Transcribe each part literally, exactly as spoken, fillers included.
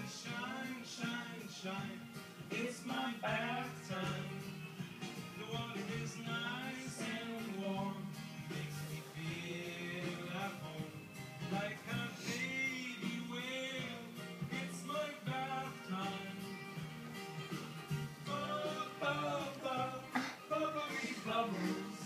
shine, shine, shine. It's my bath time. The water is nice and warm. Makes me feel at home. Like a baby whale. It's my bath time. Bubble, bubble, bubbly bubbles.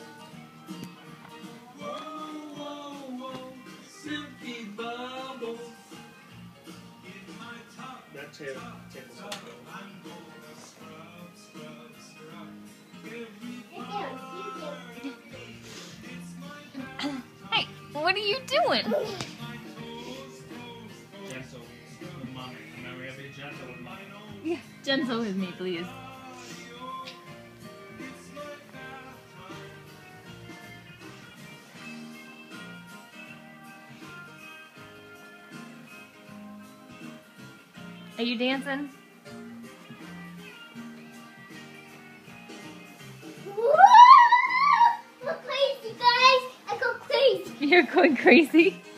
Whoa, whoa, whoa. Silky bubbles. In my top, That's top, it. top, I'm gonna scrub, scrub, scrub. Every part of me. It's my bath. Hey, what are you doing? My toes, toes, toes. Gentle with mommy. Remember, you gotta be gentle with mommy. Yeah, gentle with me, please. It's my bath time. Are you dancing? Woo! Go crazy, guys! I go crazy. You're going crazy.